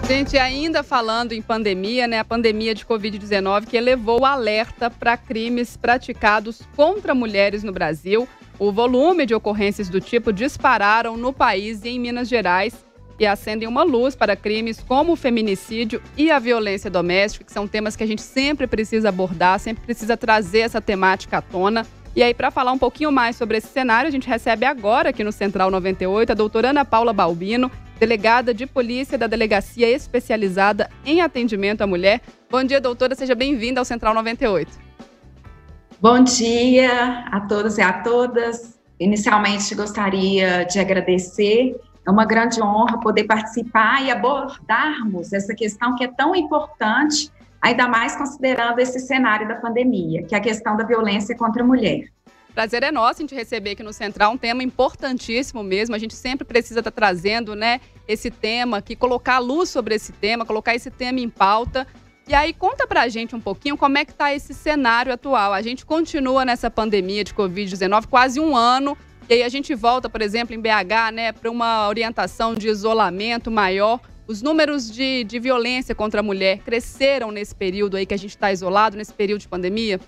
Gente, ainda falando em pandemia, né? A pandemia de Covid-19 que elevou o alerta para crimes praticados contra mulheres no Brasil. O volume de ocorrências do tipo dispararam no país e em Minas Gerais e acendem uma luz para crimes como o feminicídio e a violência doméstica, que são temas que a gente sempre precisa abordar, sempre precisa trazer essa temática à tona. E aí, para falar um pouquinho mais sobre esse cenário, a gente recebe agora aqui no Central 98 a doutora Ana Paula Balbino, delegada de polícia da Delegacia Especializada em Atendimento à Mulher. Bom dia, doutora. Seja bem-vinda ao Central 98. Bom dia a todos e a todas. Inicialmente, gostaria de agradecer. É uma grande honra poder participar e abordarmos essa questão que é tão importante, ainda mais considerando esse cenário da pandemia, que é a questão da violência contra a mulher. Prazer é nosso a gente receber aqui no Central um tema importantíssimo mesmo. A gente sempre precisa estar trazendo, né, esse tema aqui, colocar a luz sobre esse tema, colocar esse tema em pauta. E aí, conta pra gente um pouquinho como é que tá esse cenário atual. A gente continua nessa pandemia de Covid-19 quase um ano, e aí a gente volta, por exemplo, em BH, né, para uma orientação de isolamento maior. Os números de violência contra a mulher cresceram nesse período aí que a gente está isolado, nesse período de pandemia?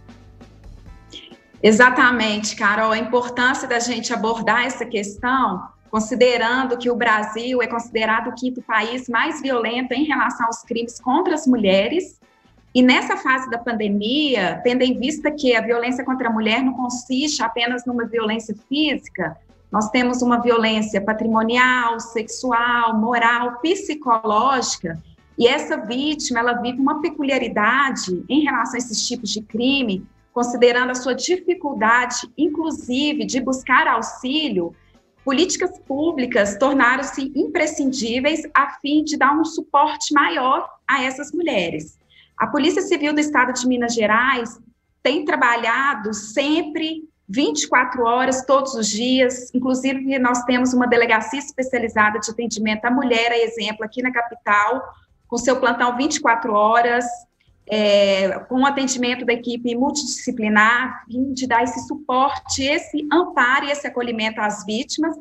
Exatamente, Carol. A importância da gente abordar essa questão, considerando que o Brasil é considerado o quinto país mais violento em relação aos crimes contra as mulheres. E nessa fase da pandemia, tendo em vista que a violência contra a mulher não consiste apenas numa violência física, nós temos uma violência patrimonial, sexual, moral, psicológica, e essa vítima, ela vive uma peculiaridade em relação a esses tipos de crime, considerando a sua dificuldade, inclusive, de buscar auxílio. Políticas públicas tornaram-se imprescindíveis a fim de dar um suporte maior a essas mulheres. A Polícia Civil do Estado de Minas Gerais tem trabalhado sempre 24 horas, todos os dias. Inclusive, nós temos uma delegacia especializada de atendimento à mulher, a exemplo, aqui na capital, com seu plantão 24 horas, com o atendimento da equipe multidisciplinar, a fim de dar esse suporte, esse amparo e esse acolhimento às vítimas,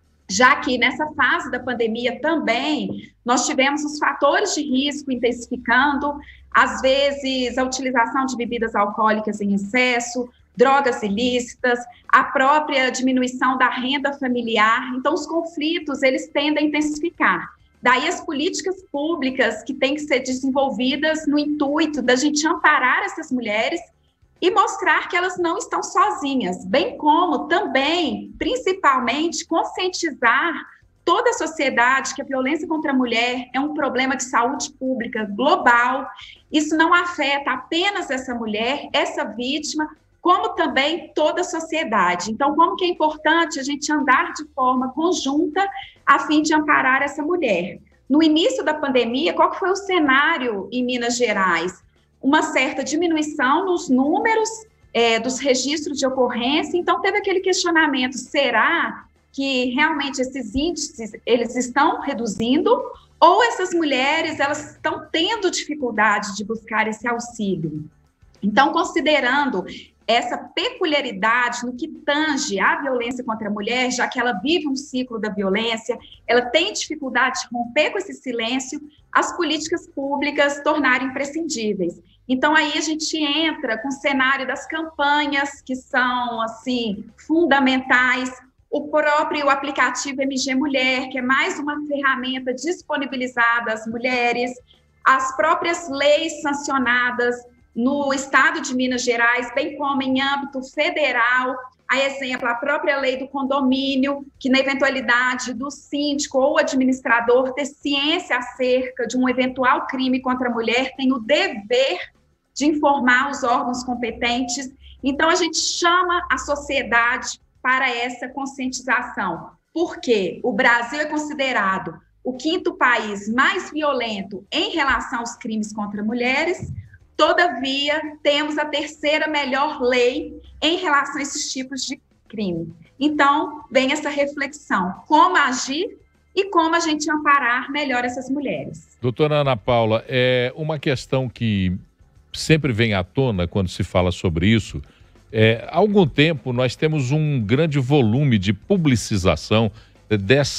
já que nessa fase da pandemia também nós tivemos os fatores de risco intensificando, às vezes a utilização de bebidas alcoólicas em excesso, drogas ilícitas, a própria diminuição da renda familiar. Então os conflitos, eles tendem a intensificar. Daí as políticas públicas que têm que ser desenvolvidas no intuito da gente amparar essas mulheres e mostrar que elas não estão sozinhas, bem como também, principalmente, conscientizar toda a sociedade que a violência contra a mulher é um problema de saúde pública global. Isso não afeta apenas essa mulher, essa vítima, como também toda a sociedade. Então, como que é importante a gente andar de forma conjunta a fim de amparar essa mulher? No início da pandemia, qual que foi o cenário em Minas Gerais? Uma certa diminuição nos números dos registros de ocorrência. Então, teve aquele questionamento, será que realmente esses índices eles estão reduzindo? Ou essas mulheres elas estão tendo dificuldade de buscar esse auxílio? Então, considerando essa peculiaridade no que tange à violência contra a mulher, já que ela vive um ciclo da violência, ela tem dificuldade de romper com esse silêncio, as políticas públicas tornaram imprescindíveis. Então, aí a gente entra com o cenário das campanhas, que são, assim, fundamentais, o próprio aplicativo MG Mulher, que é mais uma ferramenta disponibilizada às mulheres, as próprias leis sancionadas no estado de Minas Gerais, bem como em âmbito federal, a exemplo, a própria lei do condomínio, que na eventualidade do síndico ou administrador ter ciência acerca de um eventual crime contra a mulher, tem o dever de informar os órgãos competentes. Então, a gente chama a sociedade para essa conscientização, porque o Brasil é considerado o quinto país mais violento em relação aos crimes contra mulheres. Todavia, temos a terceira melhor lei em relação a esses tipos de crime. Então, vem essa reflexão, como agir e como a gente amparar melhor essas mulheres. Doutora Ana Paula, é uma questão que sempre vem à tona quando se fala sobre isso. Há algum tempo nós temos um grande volume de publicização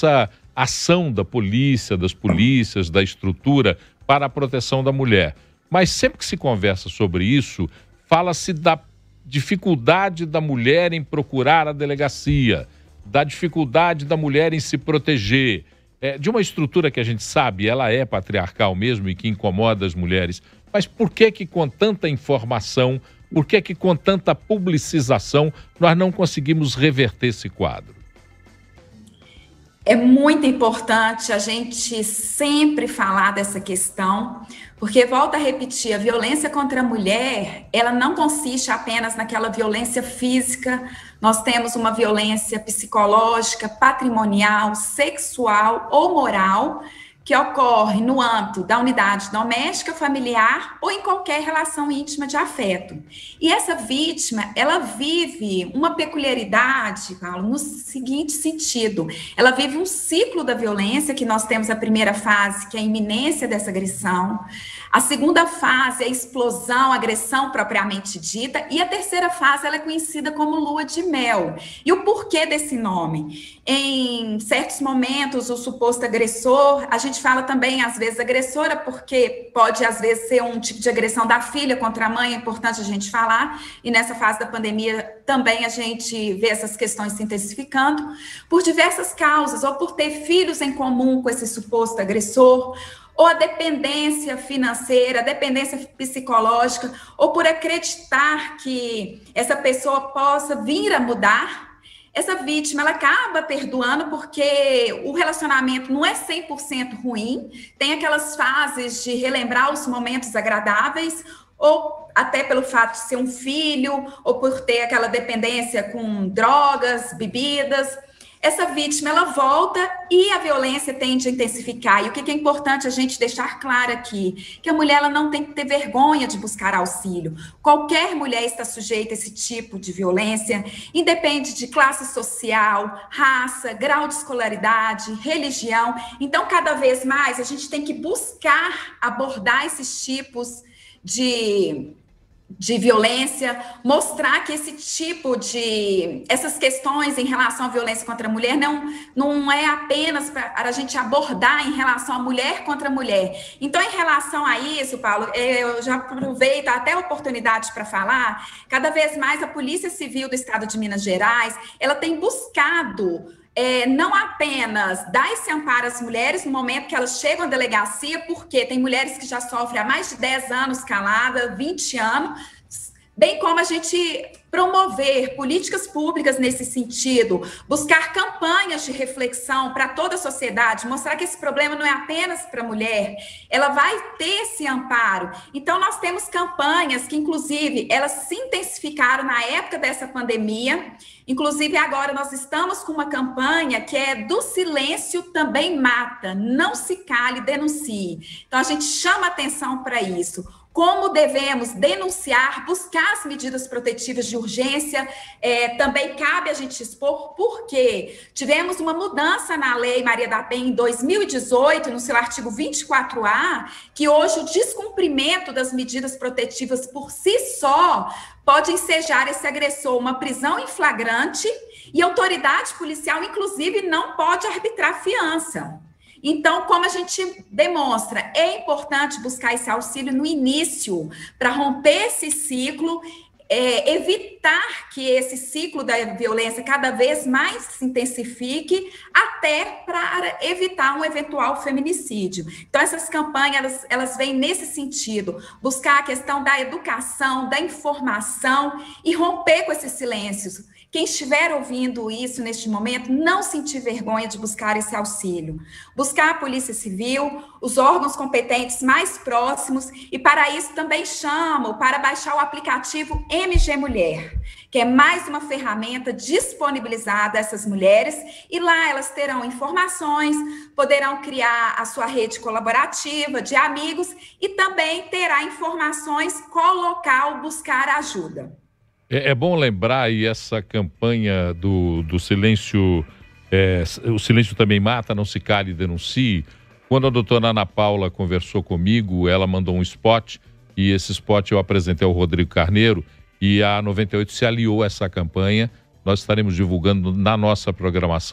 ação da polícia, das polícias, da estrutura para a proteção da mulher. Mas sempre que se conversa sobre isso, fala-se da dificuldade da mulher em procurar a delegacia, da dificuldade da mulher em se proteger, de uma estrutura que a gente sabe, ela é patriarcal mesmo e que incomoda as mulheres. Mas por que com tanta informação, por que com tanta publicização nós não conseguimos reverter esse quadro? É muito importante a gente sempre falar dessa questão, porque, volto a repetir, a violência contra a mulher, ela não consiste apenas naquela violência física. Nós temos uma violência psicológica, patrimonial, sexual ou moral, que ocorre no âmbito da unidade doméstica, familiar ou em qualquer relação íntima de afeto. E essa vítima, ela vive uma peculiaridade, Paulo, no seguinte sentido: ela vive um ciclo da violência, que nós temos a primeira fase, que é a iminência dessa agressão, a segunda fase é a explosão, a agressão propriamente dita, e a terceira fase ela é conhecida como lua de mel. E o porquê desse nome? Em certos momentos, o suposto agressor, a gente fala também, às vezes, agressora, porque pode, às vezes, ser um tipo de agressão da filha contra a mãe, é importante a gente falar, e nessa fase da pandemia também a gente vê essas questões se intensificando, por diversas causas, ou por ter filhos em comum com esse suposto agressor, ou a dependência financeira, a dependência psicológica, ou por acreditar que essa pessoa possa vir a mudar. Essa vítima, ela acaba perdoando porque o relacionamento não é 100% ruim, tem aquelas fases de relembrar os momentos agradáveis, ou até pelo fato de ser um filho, ou por ter aquela dependência com drogas, bebidas. Essa vítima, ela volta e a violência tende a intensificar. E o que é importante a gente deixar claro aqui? Que a mulher, ela não tem que ter vergonha de buscar auxílio. Qualquer mulher está sujeita a esse tipo de violência, independe de classe social, raça, grau de escolaridade, religião. Então, cada vez mais, a gente tem que buscar abordar esses tipos de violência, mostrar que essas questões em relação à violência contra a mulher não é apenas para a gente abordar em relação à mulher contra a mulher. Então, em relação a isso, Paulo, eu já aproveito até a oportunidade para falar, cada vez mais a Polícia Civil do Estado de Minas Gerais, ela tem buscado não apenas dar esse amparo às mulheres no momento que elas chegam à delegacia, porque tem mulheres que já sofrem há mais de 10 anos calada, 20 anos, bem como a gente promover políticas públicas nesse sentido, buscar campanhas de reflexão para toda a sociedade, mostrar que esse problema não é apenas para a mulher, ela vai ter esse amparo. Então, nós temos campanhas que, inclusive, elas se intensificaram na época dessa pandemia. Inclusive, agora nós estamos com uma campanha que é do silêncio também mata, não se cale, denuncie. Então, a gente chama atenção para isso. Como devemos denunciar, buscar as medidas protetivas de urgência, também cabe a gente expor, porque tivemos uma mudança na Lei Maria da Penha em 2018, no seu artigo 24A, que hoje o descumprimento das medidas protetivas por si só pode ensejar esse agressor uma prisão em flagrante e a autoridade policial, inclusive, não pode arbitrar fiança. Então, como a gente demonstra, é importante buscar esse auxílio no início, para romper esse ciclo, evitar que esse ciclo da violência cada vez mais se intensifique, até para evitar um eventual feminicídio. Então, essas campanhas, elas vêm nesse sentido, buscar a questão da educação, da informação e romper com esses silêncios. Quem estiver ouvindo isso neste momento, não sentir vergonha de buscar esse auxílio. Buscar a Polícia Civil, os órgãos competentes mais próximos, e para isso também chamo para baixar o aplicativo MG Mulher, que é mais uma ferramenta disponibilizada a essas mulheres, e lá elas terão informações, poderão criar a sua rede colaborativa de amigos e também terá informações qual local buscar ajuda. É bom lembrar aí essa campanha do silêncio, o silêncio também mata, não se cale e denuncie. Quando a doutora Ana Paula conversou comigo, ela mandou um spot, e esse spot eu apresentei ao Rodrigo Carneiro, e a 98 se aliou a essa campanha. Nós estaremos divulgando na nossa programação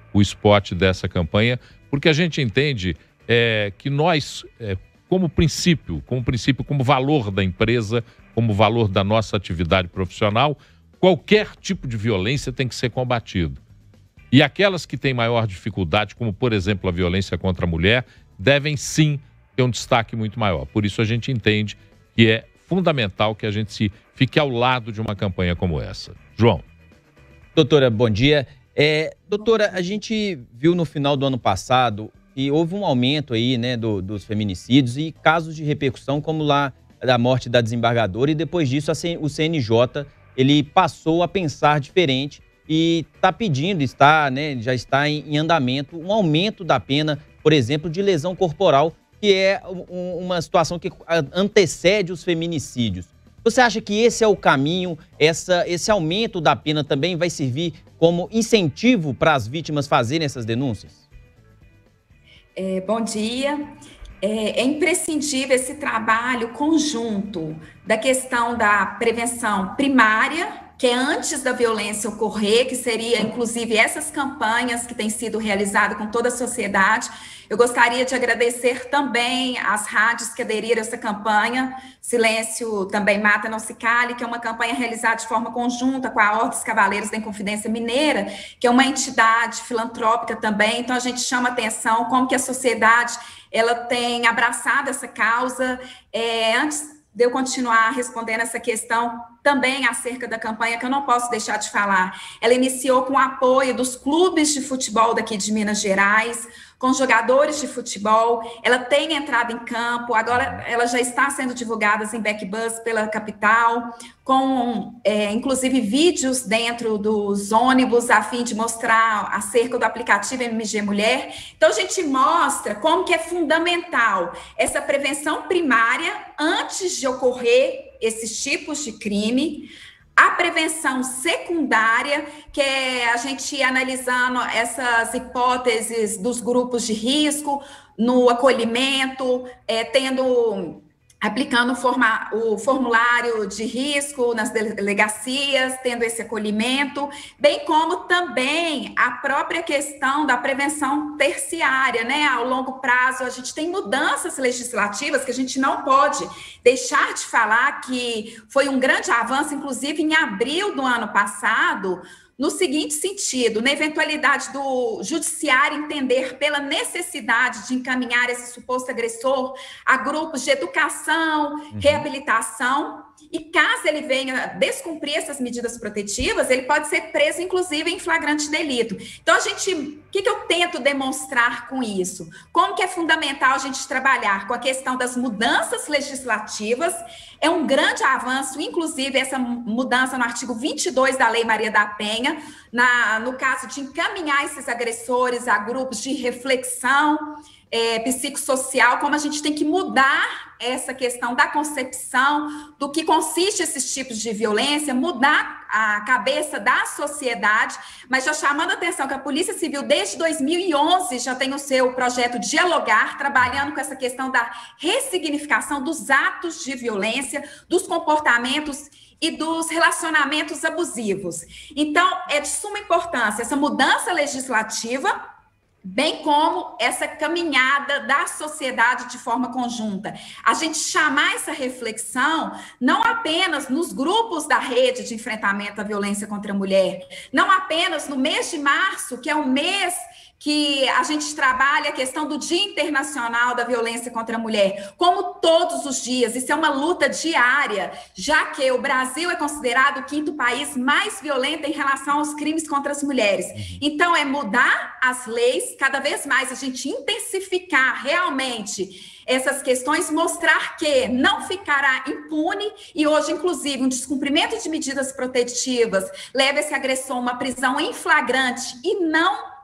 o spot dessa campanha, porque a gente entende que nós, como princípio, como valor da empresa, como valor da nossa atividade profissional, qualquer tipo de violência tem que ser combatido. E aquelas que têm maior dificuldade, como por exemplo a violência contra a mulher, devem sim ter um destaque muito maior. Por isso a gente entende que é fundamental que a gente fique ao lado de uma campanha como essa. João. Doutora, bom dia. Doutora, a gente viu no final do ano passado que houve um aumento aí, né, dos feminicídios e casos de repercussão, como lá da morte da desembargadora, e depois disso o CNJ ele passou a pensar diferente e está pedindo, já está em andamento, um aumento da pena, por exemplo, de lesão corporal, que é uma situação que antecede os feminicídios. Você acha que esse é o caminho, esse aumento da pena também vai servir como incentivo para as vítimas fazerem essas denúncias? Bom dia. É imprescindível esse trabalho conjunto da questão da prevenção primária, que é antes da violência ocorrer, que seria, inclusive, essas campanhas que têm sido realizadas com toda a sociedade. Eu gostaria de agradecer também às rádios que aderiram a essa campanha, Silêncio Também Mata, Não Se Cale, que é uma campanha realizada de forma conjunta com a Ordem dos Cavaleiros da Inconfidência Mineira, que é uma entidade filantrópica também. Então, a gente chama atenção como que a sociedade ela tem abraçado essa causa. Antes de eu continuar respondendo essa questão, também acerca da campanha, que eu não posso deixar de falar. Ela iniciou com o apoio dos clubes de futebol daqui de Minas Gerais, com jogadores de futebol. Ela tem entrado em campo, agora ela já está sendo divulgada em backbus pela capital, com, inclusive, vídeos dentro dos ônibus, a fim de mostrar acerca do aplicativo MG Mulher. Então, a gente mostra como que é fundamental essa prevenção primária antes de ocorrer esses tipos de crime, a prevenção secundária, que é a gente analisando essas hipóteses dos grupos de risco, no acolhimento, aplicando o formulário de risco nas delegacias, tendo esse acolhimento, bem como também a própria questão da prevenção terciária, né? Ao longo prazo, a gente tem mudanças legislativas que a gente não pode deixar de falar, que foi um grande avanço, inclusive em abril do ano passado, no seguinte sentido: na eventualidade do judiciário entender pela necessidade de encaminhar esse suposto agressor a grupos de educação, reabilitação, e caso ele venha descumprir essas medidas protetivas, ele pode ser preso, inclusive, em flagrante delito. Então, o que eu tento demonstrar com isso? Como que é fundamental a gente trabalhar com a questão das mudanças legislativas? É um grande avanço, inclusive, essa mudança no artigo 22 da Lei Maria da Penha, no caso de encaminhar esses agressores a grupos de reflexão psicossocial, como a gente tem que mudar essa questão da concepção do que consiste esses tipos de violência, mudar a cabeça da sociedade, mas já chamando a atenção que a Polícia Civil, desde 2011, já tem o seu projeto Dialogar, trabalhando com essa questão da ressignificação dos atos de violência, dos comportamentos e dos relacionamentos abusivos. Então, é de suma importância essa mudança legislativa, bem como essa caminhada da sociedade de forma conjunta. A gente chamar essa reflexão não apenas nos grupos da rede de enfrentamento à violência contra a mulher, não apenas no mês de março, que é um mês que a gente trabalha a questão do Dia Internacional da Violência contra a Mulher, como todos os dias. Isso é uma luta diária, já que o Brasil é considerado o 5º país mais violento em relação aos crimes contra as mulheres. Então, é mudar as leis, cada vez mais a gente intensificar realmente essas questões, mostrar que não ficará impune, e hoje, inclusive, um descumprimento de medidas protetivas leva esse agressor a uma prisão em flagrante e não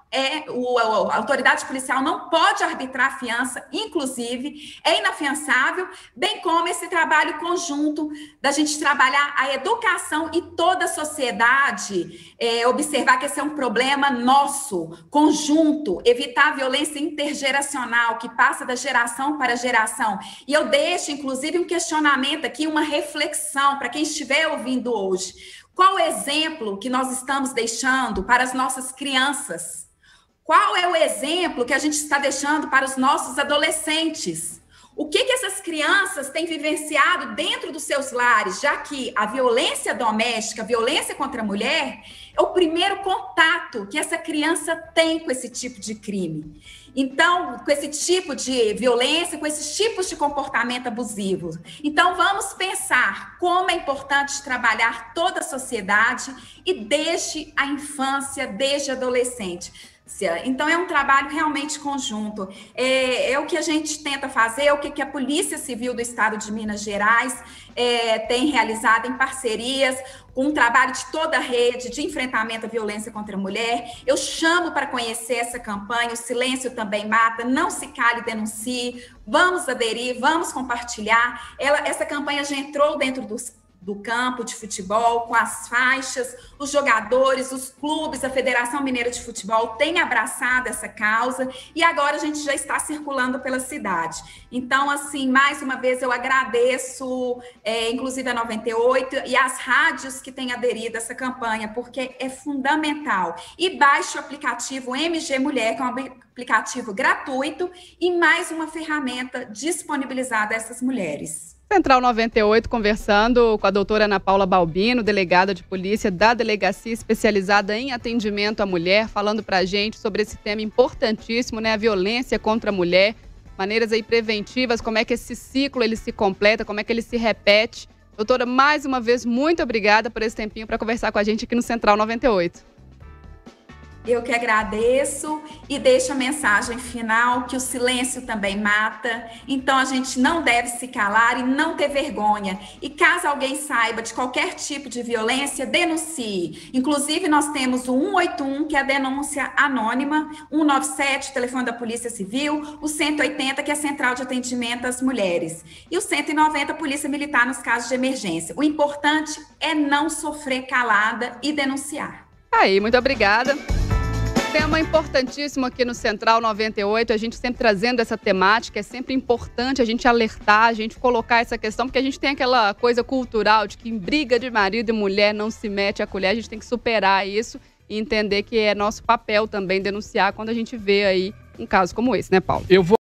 a autoridade policial não pode arbitrar a fiança, inclusive, é inafiançável, bem como esse trabalho conjunto da gente trabalhar a educação e toda a sociedade, observar que esse é um problema nosso, conjunto, evitar a violência intergeracional, que passa da geração para geração. E eu deixo, inclusive, um questionamento aqui, uma reflexão para quem estiver ouvindo hoje. Qual o exemplo que nós estamos deixando para as nossas crianças? Qual é o exemplo que a gente está deixando para os nossos adolescentes? O que essas crianças têm vivenciado dentro dos seus lares, já que a violência doméstica, a violência contra a mulher, é o primeiro contato que essa criança tem com esse tipo de crime. Então, com esse tipo de violência, com esses tipos de comportamento abusivo. Então, vamos pensar como é importante trabalhar toda a sociedade e desde a infância, desde a adolescente. Então, é um trabalho realmente conjunto. É o que a gente tenta fazer, é o que a Polícia Civil do Estado de Minas Gerais tem realizado em parcerias, com um trabalho de toda a rede de enfrentamento à violência contra a mulher. Eu chamo para conhecer essa campanha, O Silêncio Também Mata, não se cale, denuncie, vamos aderir, vamos compartilhar. Essa campanha já entrou dentro do campo de futebol, com as faixas, os jogadores, os clubes, a Federação Mineira de Futebol tem abraçado essa causa e agora a gente já está circulando pela cidade. Então, assim, mais uma vez eu agradeço, inclusive a 98 e as rádios que têm aderido a essa campanha, porque é fundamental. E baixe o aplicativo MG Mulher, que é um aplicativo gratuito e mais uma ferramenta disponibilizada a essas mulheres. Central 98, conversando com a doutora Ana Paula Balbino, delegada de polícia da Delegacia Especializada em Atendimento à Mulher, falando para a gente sobre esse tema importantíssimo, né? A violência contra a mulher, maneiras aí preventivas, como é que esse ciclo ele se completa, como é que ele se repete. Doutora, mais uma vez, muito obrigada por esse tempinho para conversar com a gente aqui no Central 98. Eu que agradeço e deixo a mensagem final que o silêncio também mata. Então, a gente não deve se calar e não ter vergonha. E caso alguém saiba de qualquer tipo de violência, denuncie. Inclusive, nós temos o 181, que é a denúncia anônima, 197, o telefone da Polícia Civil, o 180, que é a Central de Atendimento às Mulheres, e o 190, Polícia Militar nos casos de emergência. O importante é não sofrer calada e denunciar. Aí, muito obrigada. Tema importantíssimo aqui no Central 98, a gente sempre trazendo essa temática, é sempre importante a gente alertar, a gente colocar essa questão, porque a gente tem aquela coisa cultural de que em briga de marido e mulher não se mete a colher, a gente tem que superar isso e entender que é nosso papel também denunciar quando a gente vê aí um caso como esse, né, Paulo?